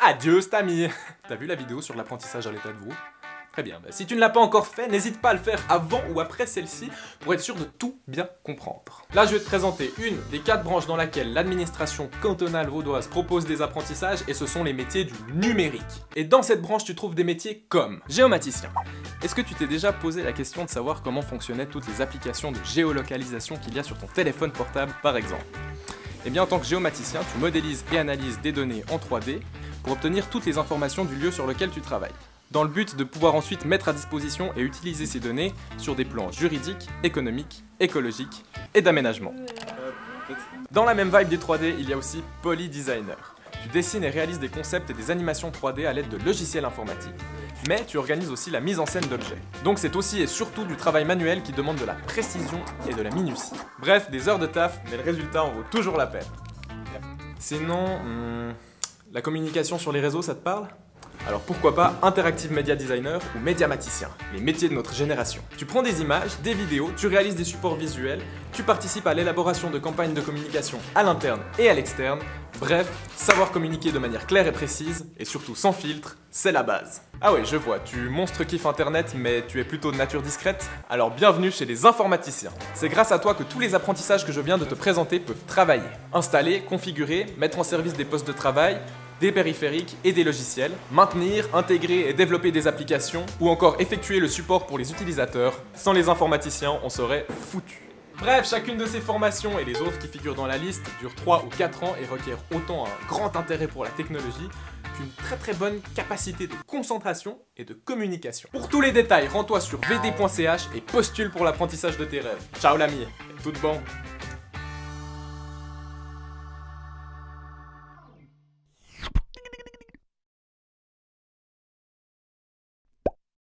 Adieu, Stami. T'as vu la vidéo sur l'apprentissage à l'état de vous? Très bien, si tu ne l'as pas encore fait, n'hésite pas à le faire avant ou après celle-ci pour être sûr de tout bien comprendre. Là, je vais te présenter une des 4 branches dans laquelle l'administration cantonale vaudoise propose des apprentissages et ce sont les métiers du numérique. Et dans cette branche, tu trouves des métiers comme géomaticien. Est-ce que tu t'es déjà posé la question de savoir comment fonctionnaient toutes les applications de géolocalisation qu'il y a sur ton téléphone portable, par exemple? Eh bien, en tant que géomaticien, tu modélises et analyses des données en 3D pour obtenir toutes les informations du lieu sur lequel tu travailles, dans le but de pouvoir ensuite mettre à disposition et utiliser ces données sur des plans juridiques, économiques, écologiques et d'aménagement. Dans la même vibe des 3D, il y a aussi Polydesigner. Tu dessines et réalises des concepts et des animations 3D à l'aide de logiciels informatiques, mais tu organises aussi la mise en scène d'objets. Donc c'est aussi et surtout du travail manuel qui demande de la précision et de la minutie. Bref, des heures de taf, mais le résultat en vaut toujours la peine. Sinon, la communication sur les réseaux, ça te parle ? Alors pourquoi pas Interactive Media Designer ou Médiamaticien, les métiers de notre génération. Tu prends des images, des vidéos, tu réalises des supports visuels, tu participes à l'élaboration de campagnes de communication à l'interne et à l'externe. Bref, savoir communiquer de manière claire et précise, et surtout sans filtre, c'est la base. Ah ouais, je vois, tu monstres kiffes internet, mais tu es plutôt de nature discrète, alors bienvenue chez les informaticiens. C'est grâce à toi que tous les apprentissages que je viens de te présenter peuvent travailler. Installer, configurer, mettre en service des postes de travail, des périphériques et des logiciels, maintenir, intégrer et développer des applications, ou encore effectuer le support pour les utilisateurs. Sans les informaticiens, on serait foutu. Bref, chacune de ces formations et les autres qui figurent dans la liste durent 3 ou 4 ans et requièrent autant un grand intérêt pour la technologie qu'une très bonne capacité de concentration et de communication. Pour tous les détails, rends-toi sur vd.ch et postule pour l'apprentissage de tes rêves. Ciao l'ami, tout bon.